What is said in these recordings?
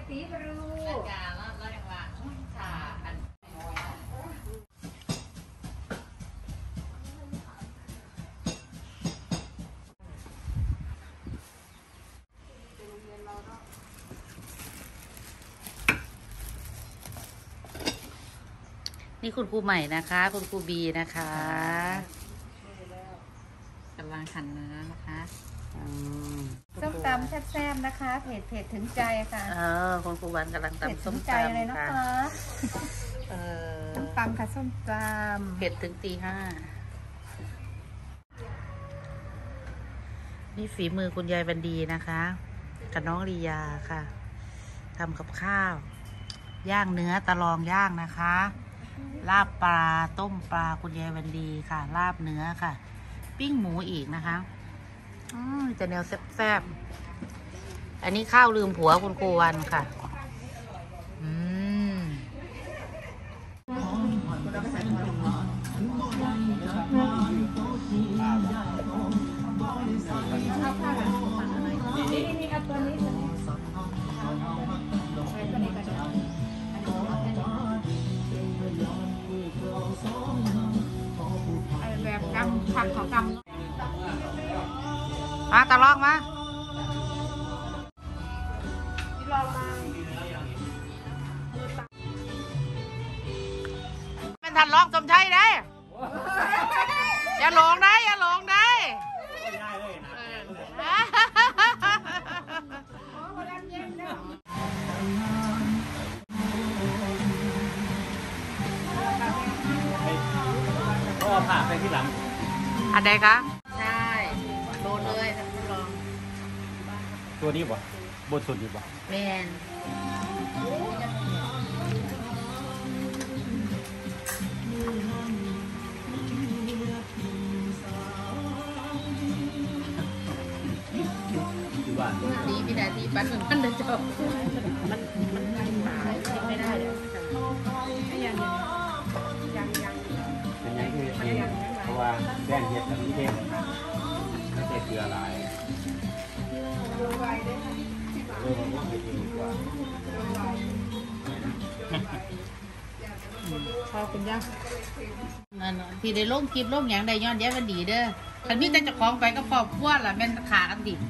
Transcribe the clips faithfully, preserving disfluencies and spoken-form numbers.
ตีบรูการแล้วแล้วอย่างว่าชาอันนี่คุณครูใหม่นะคะคุณครูบีนะคะกำลังหั่นเนื้อนะคะส้มตำแซ่บๆนะคะเผ็ดเผ็ดถึงใจค่ะเออคุณครูวันกำลังตำส้มตำเลยนะคะเออส้มตำค่ะส้มตำเผ็ดถึงตีห้านี่ฝีมือคุณยายบันดีนะคะกับน้องลียาค่ะทำกับข้าวย่างเนื้อตะลองย่างนะคะลาบปลาต้มปลาคุณยายบันดีค่ะลาบเนื้อค่ะปิ้งหมูอีกนะคะอืมจะแนวแซ่บๆอันนี้ข้าวลืมผัวคุณครูวันค่ะอืมนี่นี่เอาตัวนี้ตัวนี้ใส่ตัวนี้ก็ได้แบบกำผักของกำมาตะลองมาเป็นทันลองสมชัยได้อย่าหลงได้อย่าหลงได้ก็ผ่าไปที่หลังอันใดคะใช่โดนเลยท่านผู้ลองตัวนี้บ่บนสุดอยู่บ่แมนดีพี่นาทีปั้นเหมือนปั้นเดินจบมันมันตายกินไม่ได้เลยยังยังยังเป็นยังคือเพราะว่าแดงเห็ดกับนี้เองไม่ใช่เกลือลายเรื่องว่าไม่ดีกว่าชอบคุณย่านั่นที่ได้ลงคลิปลงอย่างใดย้อนแย้มันดีเด้อคันพี่แต่จะคล้องไปก็พอพวดล่ะแม่นขากันดิ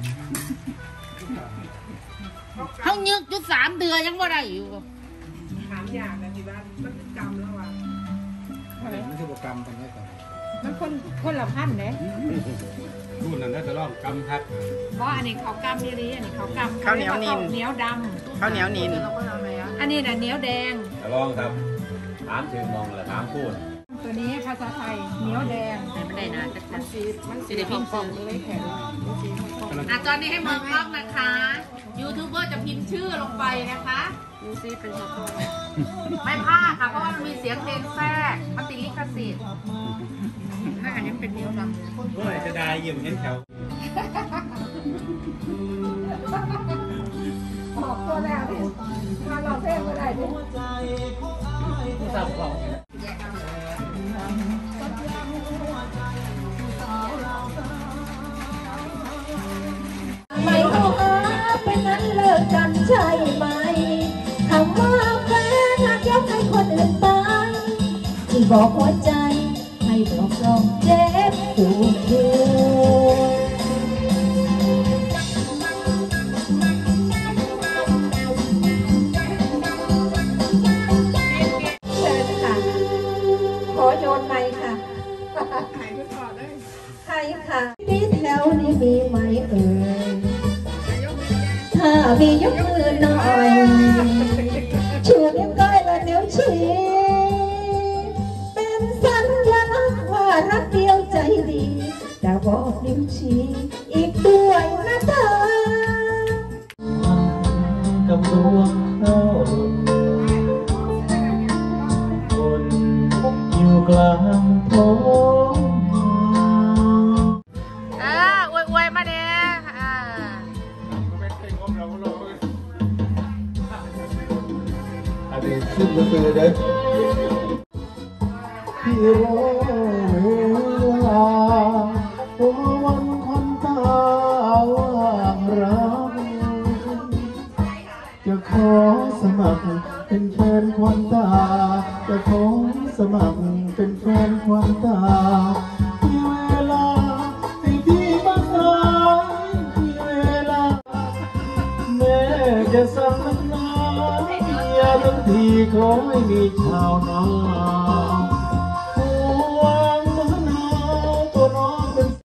เขายึกอยู่สามเดือนยังว่าได้อยู่ถามอย่างนะที่บ้านมันกรรมแล้วว่ะมันคือโปรแกรมตรงนี้ก่อนมันคนคนละพันเลยรุ่นนั้นน่าจะลองกำทัดเพราะอันนี้เขากำนี่อันนี้เขากำข้าวเหนียวนินเหนียวดำข้าวเหนียวนินอันนี้น่ะเหนียวแดงลองครับถามถึงมองเลยถามพูดตัวนี้ภาษาไทยเหนียวแดงไม่ได้นะจะมันสีมันสีพิมพ์ซื้อเลยแข็งอ่ะตอนนี้ให้มองกล้องนะคะยูทูบเบอร์จะพิมพ์ชื่อลงไปนะคะดูซิเป็นขอโทษไม่พลาดค่ะเพราะว่ามันมีเสียงเพลงแทรกมันติดลิขสิทธิ์น่าจะเป็นเหนียวดำเมื่อไหร่จะได้ยืมเงินเขาออกตัวแล้วเนี่ยมาเราเพ่งก็ได้ดิสับของไม่เอาเป็นนั้นเลิกกันใช่ไหมคำว่าแฟนหากยกให้คนอื่นไปที่บอกหัวใจให้บอกลองเจ็บปวดเดิเชิญค่ะขอโยนไมค์ค่ะใครค่ะนี่แถวนี้มีไหมเอ่ยถ้ามียกมือหน่อยชูนิ้วก้อยและนิ้วชี้เป็นสัญลักษณ์ว่ารักเดียวใจดีจะบอกนิ้วชี้อีกด้วยนะเธอกับดวงเข้าคนอยู่กลางท้องอ่าอวยอวยมาเด้อ่าอันนี้ขึ้นก็คือเด้อที่รอเวลาวันคนตาว่างรักจะขอมัครเป็นแฟนควันตาจะขอสมัครเป็นแฟนควันตาที่เวลาที่พี่มาสายที่เวลาแม่จะสั่งนักหนาอย่าทั้งทีขอให้มีชาวนา